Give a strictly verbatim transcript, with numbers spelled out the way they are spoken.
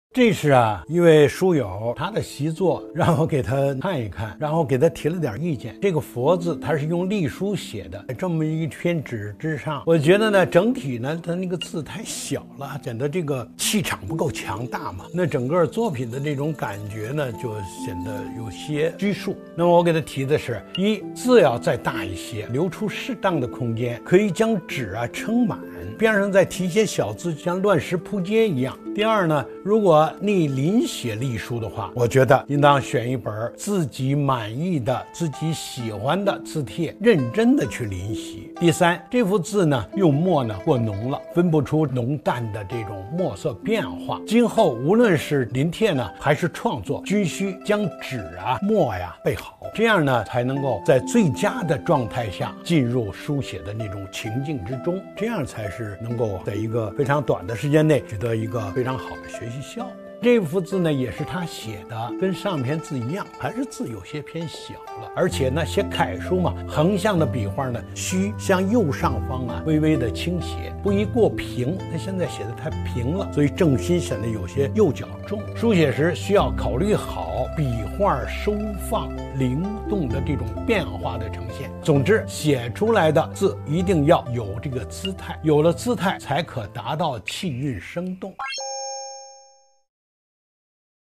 这是啊，一位书友他的习作，让我给他看一看，然后给他提了点意见。这个佛字他是用隶书写的，这么一篇纸之上，我觉得呢，整体呢，他那个字太小了，显得这个气场不够强大嘛。那整个作品的这种感觉呢，就显得有些拘束。那么我给他提的是：一，字要再大一些，留出适当的空间，可以将纸啊撑满，边上再提一些小字，像乱石铺街一样。第二呢，如果你临写隶书的话，我觉得应当选一本自己满意的、自己喜欢的字帖，认真的去临习。第三，这幅字呢用墨呢过浓了，分不出浓淡的这种墨色变化。今后无论是临帖呢，还是创作，均需将纸啊、墨呀备好，这样呢才能够在最佳的状态下进入书写的那种情境之中，这样才是能够在一个非常短的时间内取得一个非常好的学习效果。这幅字呢也是他写的，跟上篇字一样，还是字有些偏小了，而且呢写楷书嘛，横向的笔画呢需向右上方啊微微的倾斜，不宜过平。他现在写的太平了，所以重心显得有些右脚重。书写时需要考虑好笔画收放灵动的这种变化的呈现。总之，写出来的字一定要有这个姿态，有了姿态才可达到气韵生动。